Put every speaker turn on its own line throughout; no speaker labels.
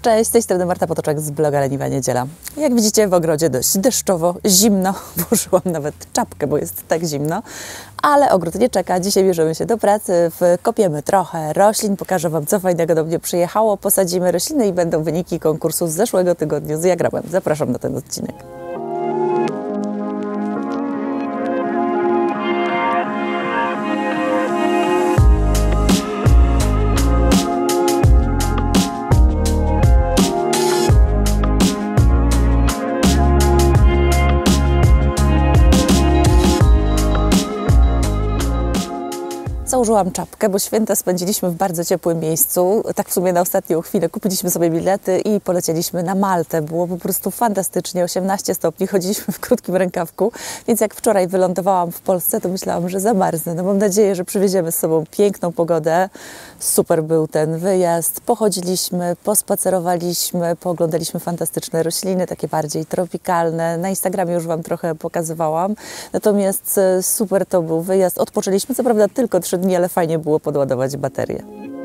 Cześć, z tej strony Marta Potoczek z bloga Leniwa Niedziela. Jak widzicie, w ogrodzie dość deszczowo, zimno. Włożyłam nawet czapkę, bo jest tak zimno. Ale ogród nie czeka. Dzisiaj bierzemy się do pracy, wkopiemy trochę roślin. Pokażę Wam, co fajnego do mnie przyjechało. Posadzimy rośliny i będą wyniki konkursu z zeszłego tygodnia z diagramem. Zapraszam na ten odcinek. Założyłam czapkę, bo święta spędziliśmy w bardzo ciepłym miejscu. Tak w sumie na ostatnią chwilę kupiliśmy sobie bilety i polecieliśmy na Maltę. Było po prostu fantastycznie, 18 stopni, chodziliśmy w krótkim rękawku, więc jak wczoraj wylądowałam w Polsce, to myślałam, że zamarznę. No mam nadzieję, że przywieziemy z sobą piękną pogodę. Super był ten wyjazd. Pochodziliśmy, pospacerowaliśmy, pooglądaliśmy fantastyczne rośliny, takie bardziej tropikalne. Na Instagramie już Wam trochę pokazywałam. Natomiast super to był wyjazd. Odpoczęliśmy, co prawda tylko 3 dni, ale fajnie było podładować baterię.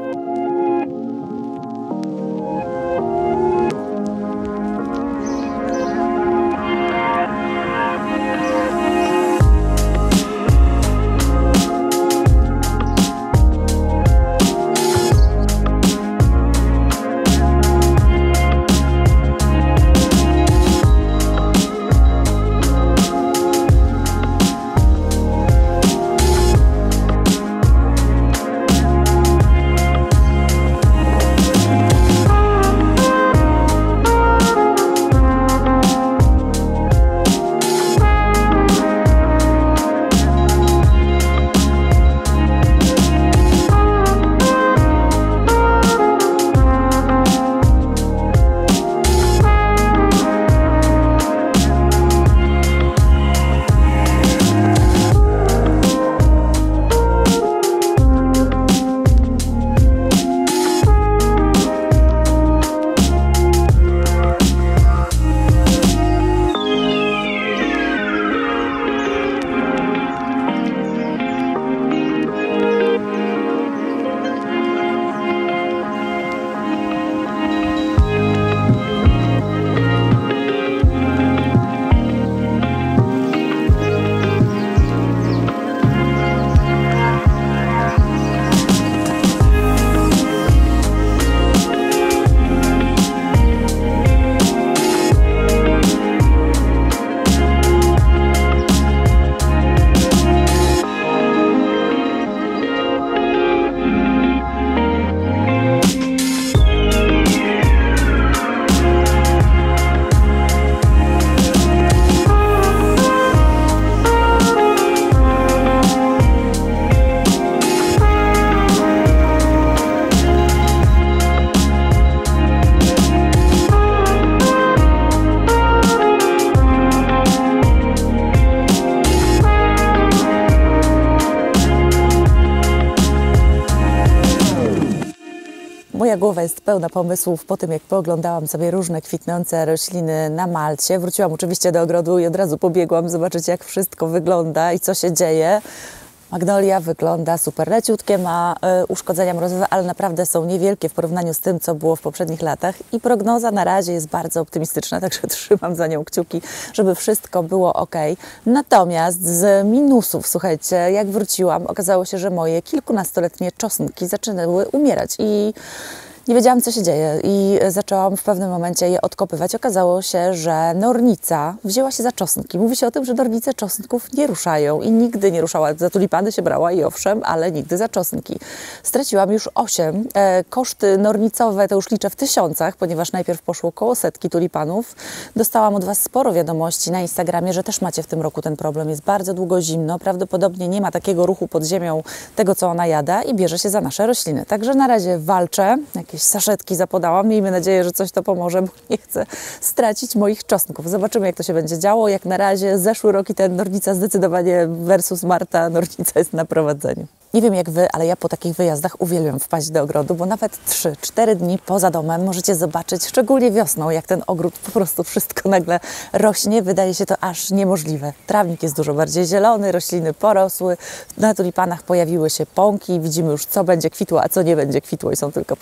Moja głowa jest pełna pomysłów po tym, jak pooglądałam sobie różne kwitnące rośliny na Malcie. Wróciłam oczywiście do ogrodu i od razu pobiegłam zobaczyć, jak wszystko wygląda i co się dzieje. Magnolia wygląda super, leciutkie, ma uszkodzenia mrozowe, ale naprawdę są niewielkie w porównaniu z tym, co było w poprzednich latach i prognoza na razie jest bardzo optymistyczna, także trzymam za nią kciuki, żeby wszystko było ok. Natomiast z minusów, słuchajcie, jak wróciłam, okazało się, że moje kilkunastoletnie czosnki zaczynały umierać i nie wiedziałam, co się dzieje i zaczęłam w pewnym momencie je odkopywać. Okazało się, że nornica wzięła się za czosnki. Mówi się o tym, że nornice czosnków nie ruszają i nigdy nie ruszała. Za tulipany się brała i owszem, ale nigdy za czosnki. Straciłam już 8. Koszty nornicowe to już liczę w tysiącach, ponieważ najpierw poszło koło 100 tulipanów. Dostałam od Was sporo wiadomości na Instagramie, że też macie w tym roku ten problem. Jest bardzo długo zimno, prawdopodobnie nie ma takiego ruchu pod ziemią tego, co ona jada i bierze się za nasze rośliny. Także na razie walczę. Jakieś saszetki zapodałam. Miejmy nadzieję, że coś to pomoże, bo nie chcę stracić moich czosnków. Zobaczymy, jak to się będzie działo. Jak na razie zeszły rok i ten nornica zdecydowanie versus Marta, nornica jest na prowadzeniu. Nie wiem jak Wy, ale ja po takich wyjazdach uwielbiam wpaść do ogrodu, bo nawet 3-4 dni poza domem możecie zobaczyć, szczególnie wiosną, jak ten ogród po prostu wszystko nagle rośnie. Wydaje się to aż niemożliwe. Trawnik jest dużo bardziej zielony, rośliny porosły, na tulipanach pojawiły się pąki, widzimy już co będzie kwitło, a co nie będzie kwitło i są tylko pojedyncze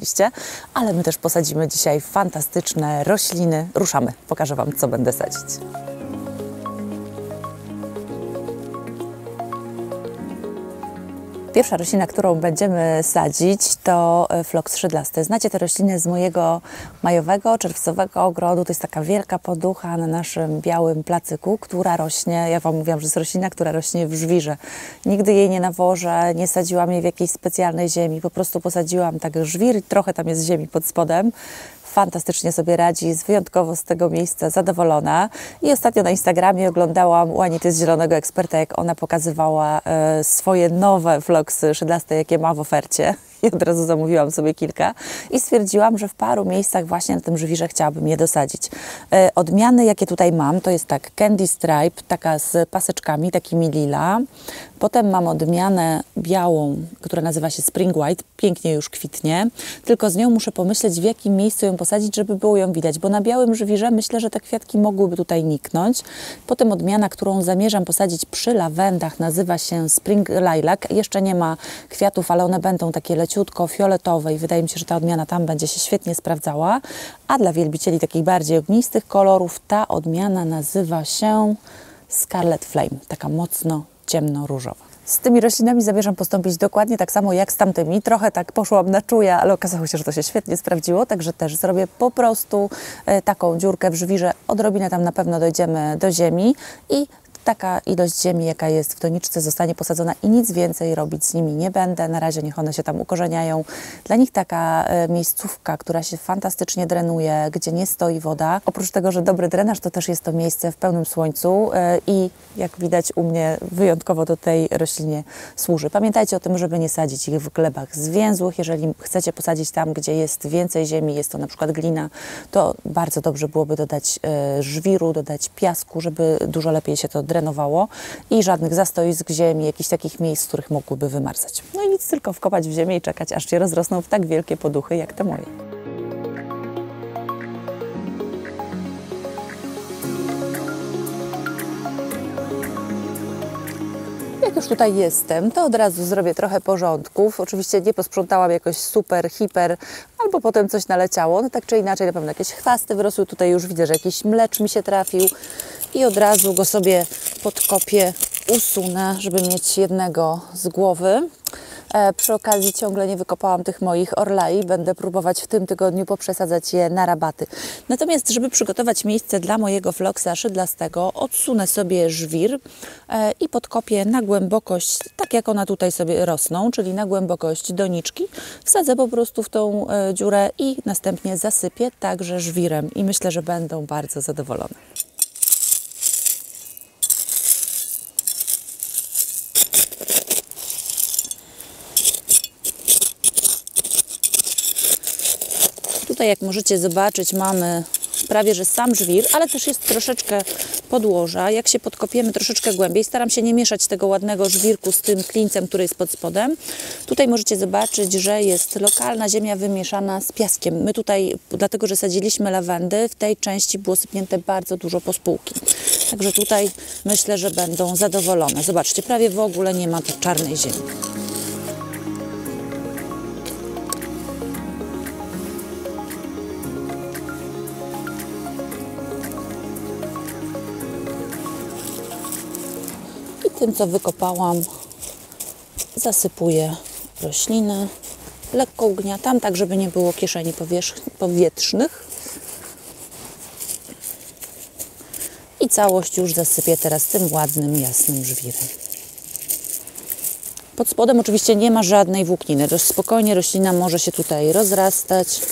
oglądaliście, ale my też posadzimy dzisiaj fantastyczne rośliny. Ruszamy, pokażę Wam, co będę sadzić. Pierwsza roślina, którą będziemy sadzić, to floks szydlasty. Znacie te rośliny z mojego majowego, czerwcowego ogrodu. To jest taka wielka poducha na naszym białym placyku, która rośnie, ja Wam mówiłam, że jest roślina, która rośnie w żwirze. Nigdy jej nie nawożę, nie sadziłam jej w jakiejś specjalnej ziemi, po prostu posadziłam tak żwir i trochę tam jest ziemi pod spodem. Fantastycznie sobie radzi, jest wyjątkowo z tego miejsca zadowolona. I ostatnio na Instagramie oglądałam u Anity z Zielonego Eksperta, jak ona pokazywała swoje nowe floksy szydlaste, jakie ma w ofercie. I od razu zamówiłam sobie kilka i stwierdziłam, że w paru miejscach właśnie na tym żwirze chciałabym je dosadzić. Odmiany, jakie tutaj mam, to jest tak Candy Stripe, taka z paseczkami, takimi lila. Potem mam odmianę białą, która nazywa się Spring White, pięknie już kwitnie, tylko z nią muszę pomyśleć, w jakim miejscu ją posadzić, żeby było ją widać, bo na białym żwirze myślę, że te kwiatki mogłyby tutaj niknąć. Potem odmiana, którą zamierzam posadzić przy lawendach, nazywa się Spring Lilac. Jeszcze nie ma kwiatów, ale one będą takie leciutko fioletowe i wydaje mi się, że ta odmiana tam będzie się świetnie sprawdzała. A dla wielbicieli takich bardziej ognistych kolorów ta odmiana nazywa się Scarlet Flame, taka mocno ciemno-różowa. Z tymi roślinami zamierzam postąpić dokładnie tak samo jak z tamtymi. Trochę tak poszłam na czuje, ale okazało się, że to się świetnie sprawdziło, także też zrobię po prostu taką dziurkę w żwirze. Odrobinę tam na pewno dojdziemy do ziemi i taka ilość ziemi, jaka jest w doniczce, zostanie posadzona i nic więcej robić z nimi nie będę. Na razie niech one się tam ukorzeniają. Dla nich taka miejscówka, która się fantastycznie drenuje, gdzie nie stoi woda. Oprócz tego, że dobry drenaż, to też jest to miejsce w pełnym słońcu i jak widać u mnie wyjątkowo do tej roślinie służy. Pamiętajcie o tym, żeby nie sadzić ich w glebach zwięzłych. Jeżeli chcecie posadzić tam, gdzie jest więcej ziemi, jest to na przykład glina, to bardzo dobrze byłoby dodać żwiru, dodać piasku, żeby dużo lepiej się to drenowało i żadnych zastoisk ziemi, jakichś takich miejsc, z których mogłyby wymarzać. No i nic, tylko wkopać w ziemię i czekać, aż się rozrosną w tak wielkie poduchy, jak te moje. Jak już tutaj jestem, to od razu zrobię trochę porządków. Oczywiście nie posprzątałam jakoś super, hiper, albo potem coś naleciało. No tak czy inaczej, na pewno jakieś chwasty wyrosły. Tutaj już widzę, że jakiś mlecz mi się trafił i od razu go sobie podkopię, usunę, żeby mieć jednego z głowy. Przy okazji ciągle nie wykopałam tych moich orlai. Będę próbować w tym tygodniu poprzesadzać je na rabaty. Natomiast, żeby przygotować miejsce dla mojego floksa szydlastego, odsunę sobie żwir i podkopię na głębokość, tak jak one tutaj sobie rosną, czyli na głębokość doniczki. Wsadzę po prostu w tą dziurę i następnie zasypię także żwirem i myślę, że będą bardzo zadowolone. Tutaj, jak możecie zobaczyć, mamy prawie że sam żwir, ale też jest troszeczkę podłoża. Jak się podkopiemy troszeczkę głębiej, staram się nie mieszać tego ładnego żwirku z tym klincem, który jest pod spodem. Tutaj możecie zobaczyć, że jest lokalna ziemia wymieszana z piaskiem. My tutaj, dlatego że sadziliśmy lawendy, w tej części było sypnięte bardzo dużo pospółki. Także tutaj myślę, że będą zadowolone. Zobaczcie, prawie w ogóle nie ma tu czarnej ziemi. Tym, co wykopałam, zasypuję roślinę, lekko ugniatam, tak żeby nie było kieszeni powietrznych. I całość już zasypię teraz tym ładnym, jasnym żwirem. Pod spodem oczywiście nie ma żadnej włókniny. Dość spokojnie roślina może się tutaj rozrastać.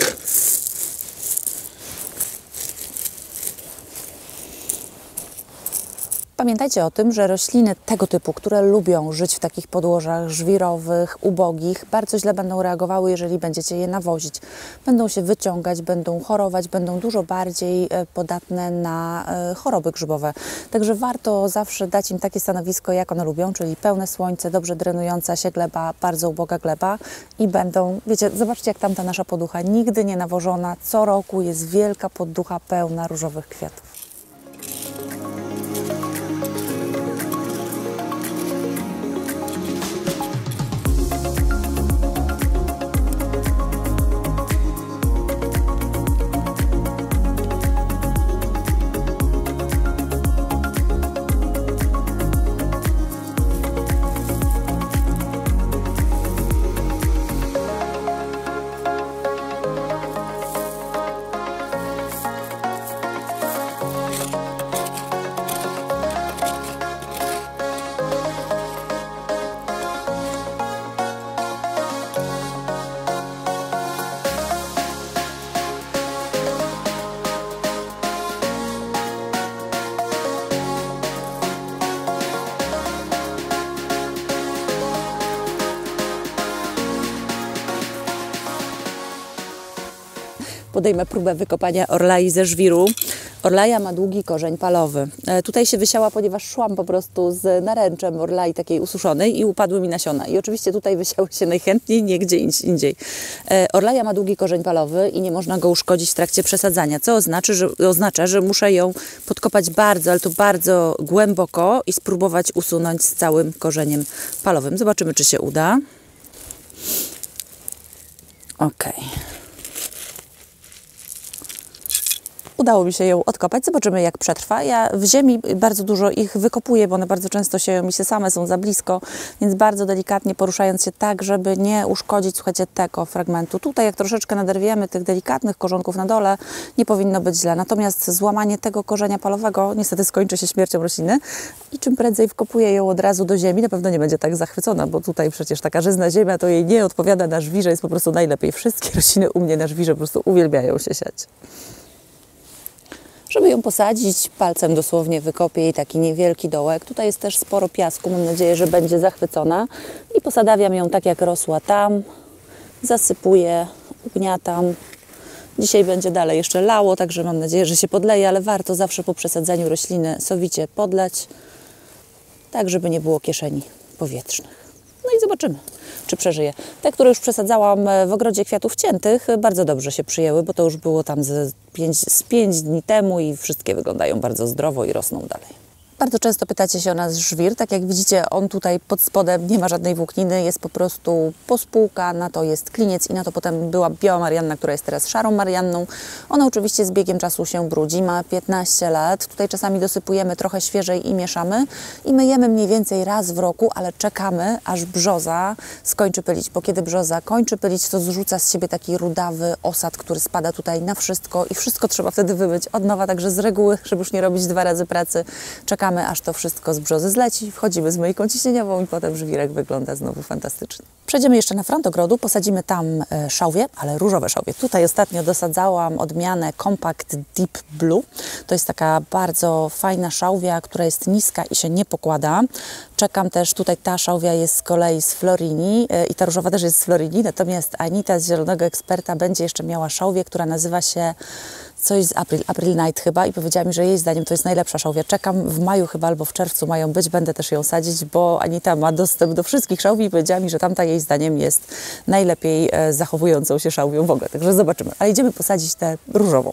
Pamiętajcie o tym, że rośliny tego typu, które lubią żyć w takich podłożach żwirowych, ubogich, bardzo źle będą reagowały, jeżeli będziecie je nawozić. Będą się wyciągać, będą chorować, będą dużo bardziej podatne na choroby grzybowe. Także warto zawsze dać im takie stanowisko, jak one lubią, czyli pełne słońce, dobrze drenująca się gleba, bardzo uboga gleba i będą, wiecie, zobaczcie, jak tamta nasza poducha, nigdy nie nawożona, co roku jest wielka poducha pełna różowych kwiatów. podejmę próbę wykopania orlai ze żwiru. Orlaja ma długi korzeń palowy. Tutaj się wysiała, ponieważ szłam po prostu z naręczem orlai takiej ususzonej i upadły mi nasiona. I oczywiście tutaj wysiały się najchętniej, nie gdzie indziej. Orlaja ma długi korzeń palowy i nie można go uszkodzić w trakcie przesadzania, co oznacza, że muszę ją podkopać bardzo, ale to bardzo głęboko i spróbować usunąć z całym korzeniem palowym. Zobaczymy, czy się uda. Ok. Udało mi się ją odkopać. Zobaczymy, jak przetrwa. Ja w ziemi bardzo dużo ich wykopuję, bo one bardzo często sieją mi się same, są za blisko, więc bardzo delikatnie poruszając się tak, żeby nie uszkodzić, słuchajcie, tego fragmentu. Tutaj, jak troszeczkę naderwiemy tych delikatnych korzonków na dole, nie powinno być źle. Natomiast złamanie tego korzenia palowego niestety skończy się śmiercią rośliny i czym prędzej wkopuję ją od razu do ziemi, na pewno nie będzie tak zachwycona, bo tutaj przecież taka żyzna ziemia to jej nie odpowiada na żwirze, jest po prostu najlepiej. Wszystkie rośliny u mnie na żwirze po prostu uwielbiają się siać. Żeby ją posadzić, palcem dosłownie wykopię jej taki niewielki dołek. Tutaj jest też sporo piasku, mam nadzieję, że będzie zachwycona. I posadawiam ją tak, jak rosła tam. Zasypuję, ugniatam. Dzisiaj będzie dalej jeszcze lało, także mam nadzieję, że się podleje, ale warto zawsze po przesadzeniu rośliny sowicie podlać, tak żeby nie było kieszeni powietrznych. No i zobaczymy, czy przeżyje. Te, które już przesadzałam w ogrodzie kwiatów ciętych, bardzo dobrze się przyjęły, bo to już było tam z 5 dni temu i wszystkie wyglądają bardzo zdrowo i rosną dalej. Bardzo często pytacie się o nas żwir. Tak jak widzicie, on tutaj pod spodem nie ma żadnej włókniny, jest po prostu pospółka, na to jest kliniec i na to potem była biała marianna, która jest teraz szarą marianną. Ona oczywiście z biegiem czasu się brudzi, ma 15 lat. Tutaj czasami dosypujemy trochę świeżej i mieszamy i myjemy mniej więcej raz w roku, ale czekamy, aż brzoza skończy pylić, bo kiedy brzoza kończy pylić, to zrzuca z siebie taki rudawy osad, który spada tutaj na wszystko i wszystko trzeba wtedy wymyć od nowa, także z reguły, żeby już nie robić 2 razy pracy, czekamy, aż to wszystko z brzozy zleci, wchodzimy z myjką ciśnieniową i potem żwirek wygląda znowu fantastycznie. Przejdziemy jeszcze na front ogrodu, posadzimy tam szałwie, ale różowe szałwie. Tutaj ostatnio dosadzałam odmianę Compact Deep Blue. To jest taka bardzo fajna szałwia, która jest niska i się nie pokłada. Czekam też, tutaj ta szałwia jest z kolei z Florini i ta różowa też jest z Florini, natomiast Anita z Zielonego Eksperta będzie jeszcze miała szałwię, która nazywa się coś z April Night chyba i powiedziała mi, że jej zdaniem to jest najlepsza szałwia. Czekam, w maju chyba albo w czerwcu mają być, będę też ją sadzić, bo Anita ma dostęp do wszystkich szałwi i powiedziała mi, że tamta jej zdaniem jest najlepiej zachowującą się szałwią w ogóle. Także zobaczymy. Ale idziemy posadzić tę różową.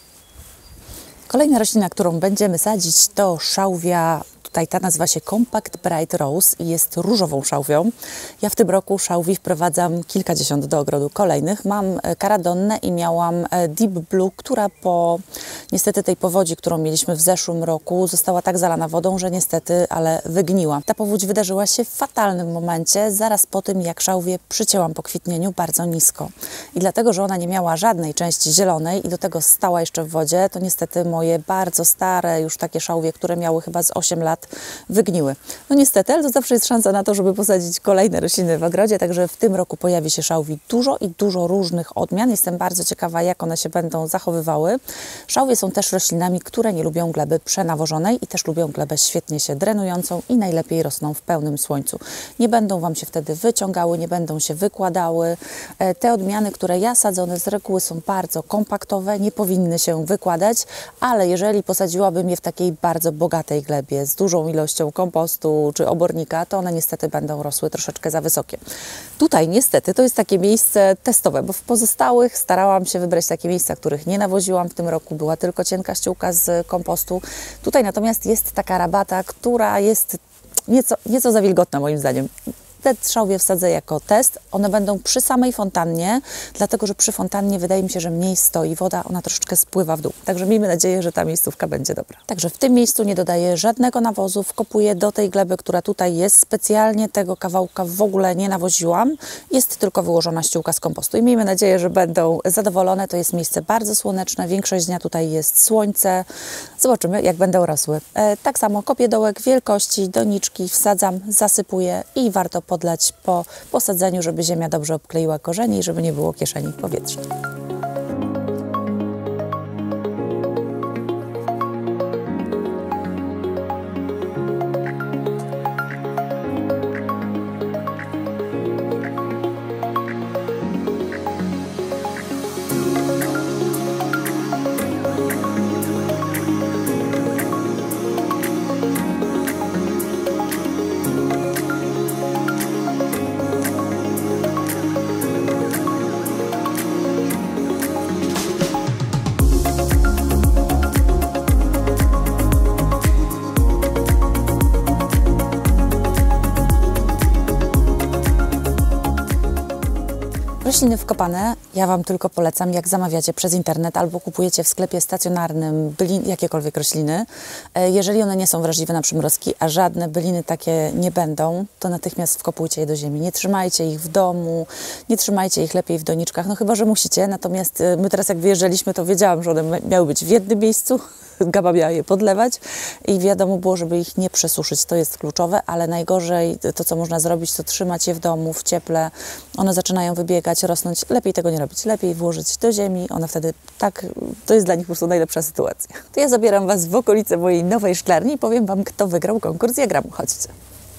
Kolejna roślina, którą będziemy sadzić, to szałwia. Tutaj ta nazywa się Compact Bright Rose i jest różową szałwią. Ja w tym roku szałwi wprowadzam kilkadziesiąt do ogrodu kolejnych. Mam karadonnę i miałam Deep Blue, która po niestety tej powodzi, którą mieliśmy w zeszłym roku, została tak zalana wodą, że niestety, ale wygniła. Ta powódź wydarzyła się w fatalnym momencie, zaraz po tym, jak szałwię przycięłam po kwitnieniu bardzo nisko. I dlatego, że ona nie miała żadnej części zielonej i do tego stała jeszcze w wodzie, to niestety moje bardzo stare już takie szałwie, które miały chyba z 8 lat, wygniły. No niestety, ale to zawsze jest szansa na to, żeby posadzić kolejne rośliny w ogrodzie, także w tym roku pojawi się szałwi dużo i dużo różnych odmian. Jestem bardzo ciekawa, jak one się będą zachowywały. Szałwie są też roślinami, które nie lubią gleby przenawożonej i też lubią glebę świetnie się drenującą i najlepiej rosną w pełnym słońcu. Nie będą Wam się wtedy wyciągały, nie będą się wykładały. Te odmiany, które ja sadzone z reguły są bardzo kompaktowe, nie powinny się wykładać, ale jeżeli posadziłabym je w takiej bardzo bogatej glebie z dużą ilością kompostu czy obornika, to one niestety będą rosły troszeczkę za wysokie. Tutaj niestety to jest takie miejsce testowe, bo w pozostałych starałam się wybrać takie miejsca, których nie nawoziłam w tym roku, była tylko cienka ściółka z kompostu. Tutaj natomiast jest taka rabata, która jest nieco za wilgotna moim zdaniem. Te szałwie wsadzę jako test. One będą przy samej fontannie, dlatego że przy fontannie wydaje mi się, że mniej stoi woda, ona troszeczkę spływa w dół. Także miejmy nadzieję, że ta miejscówka będzie dobra. Także w tym miejscu nie dodaję żadnego nawozu, wkopuję do tej gleby, która tutaj jest. Specjalnie tego kawałka w ogóle nie nawoziłam. Jest tylko wyłożona ściółka z kompostu i miejmy nadzieję, że będą zadowolone. To jest miejsce bardzo słoneczne, większość dnia tutaj jest słońce. Zobaczymy, jak będą rosły. Tak samo kopię dołek wielkości doniczki, wsadzam, zasypuję i warto podlać po posadzeniu, żeby ziemia dobrze obkleiła korzenie i żeby nie było kieszeni powietrznych. Rośliny wkopane ja Wam tylko polecam, jak zamawiacie przez internet albo kupujecie w sklepie stacjonarnym jakiekolwiek rośliny. Jeżeli one nie są wrażliwe na przymrozki, a żadne byliny takie nie będą, to natychmiast wkopujcie je do ziemi. Nie trzymajcie ich w domu, nie trzymajcie ich lepiej w doniczkach, no chyba że musicie. Natomiast my teraz jak wyjeżdżaliśmy, to wiedziałam, że one miały być w jednym miejscu. Gaba miała je podlewać i wiadomo było, żeby ich nie przesuszyć. To jest kluczowe, ale najgorzej to, co można zrobić, to trzymać je w domu, w cieple. One zaczynają wybiegać, rosnąć. Lepiej tego nie robić. Lepiej włożyć do ziemi. One wtedy tak, to jest dla nich po prostu najlepsza sytuacja. To ja zabieram Was w okolice mojej nowej szklarni i powiem Wam, kto wygrał konkurs Jagramu. Chodźcie.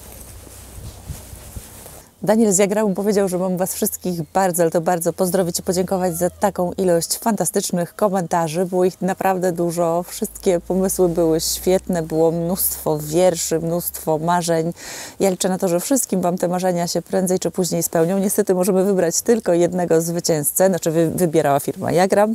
Daniel z Jagramu powiedział, że mam Was wszystkich bardzo, ale to bardzo pozdrowić i podziękować za taką ilość fantastycznych komentarzy. Było ich naprawdę dużo. Wszystkie pomysły były świetne. Było mnóstwo wierszy, mnóstwo marzeń. Ja liczę na to, że wszystkim Wam te marzenia się prędzej czy później spełnią. Niestety możemy wybrać tylko jednego zwycięzcę. Znaczy wybierała firma Jagram.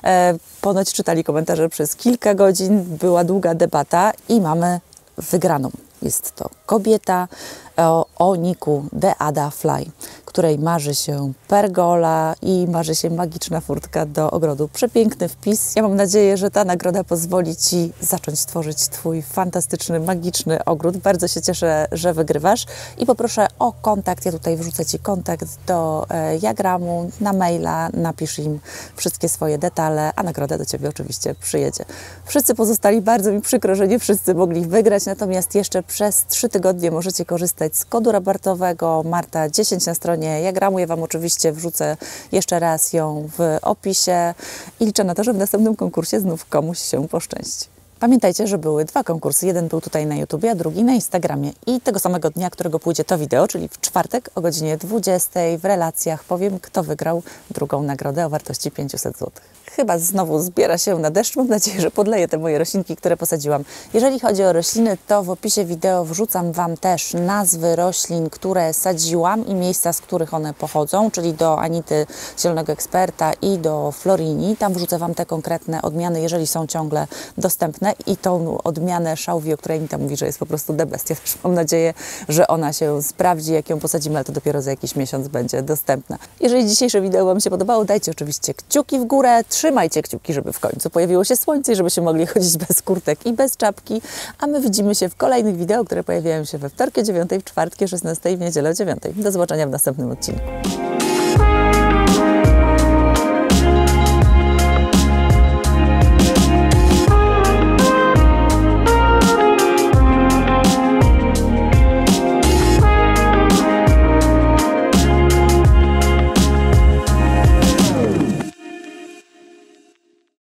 Ponoć czytali komentarze przez kilka godzin. Była długa debata i mamy wygraną. Jest to kobieta o niku Deada Fly, której marzy się pergola i marzy się magiczna furtka do ogrodu. Przepiękny wpis. Ja mam nadzieję, że ta nagroda pozwoli Ci zacząć tworzyć Twój fantastyczny, magiczny ogród. Bardzo się cieszę, że wygrywasz i poproszę o kontakt. Ja tutaj wrzucę Ci kontakt do Jagramu na maila. Napisz im wszystkie swoje detale, a nagroda do Ciebie oczywiście przyjedzie. Wszyscy pozostali, bardzo mi przykro, że nie wszyscy mogli wygrać, natomiast jeszcze przez 3 tygodnie możecie korzystać z kodu rabatowego Marta 10 na stronie Jagramu. Ja Wam oczywiście wrzucę jeszcze raz ją w opisie i liczę na to, że w następnym konkursie znów komuś się poszczęści. Pamiętajcie, że były 2 konkursy. Jeden był tutaj na YouTubie, a drugi na Instagramie. I tego samego dnia, którego pójdzie to wideo, czyli w czwartek o godzinie 20 w relacjach powiem, kto wygrał drugą nagrodę o wartości 500 zł. Chyba znowu zbiera się na deszcz. Mam nadzieję, że podleję te moje roślinki, które posadziłam. Jeżeli chodzi o rośliny, to w opisie wideo wrzucam Wam też nazwy roślin, które sadziłam i miejsca, z których one pochodzą, czyli do Anity Zielonego Eksperta i do Florini. Tam wrzucę Wam te konkretne odmiany, jeżeli są ciągle dostępne i tą odmianę szałwi, o której Anita mówi, że jest po prostu the best. Ja też mam nadzieję, że ona się sprawdzi, jak ją posadzimy, ale to dopiero za jakiś miesiąc będzie dostępna. Jeżeli dzisiejsze wideo Wam się podobało, dajcie oczywiście kciuki w górę, trzymajcie kciuki, żeby w końcu pojawiło się słońce i żebyśmy mogli chodzić bez kurtek i bez czapki, a my widzimy się w kolejnych wideo, które pojawiają się we wtorki o 9, w czwartki o 16 i w niedzielę o 9. Do zobaczenia w następnym odcinku.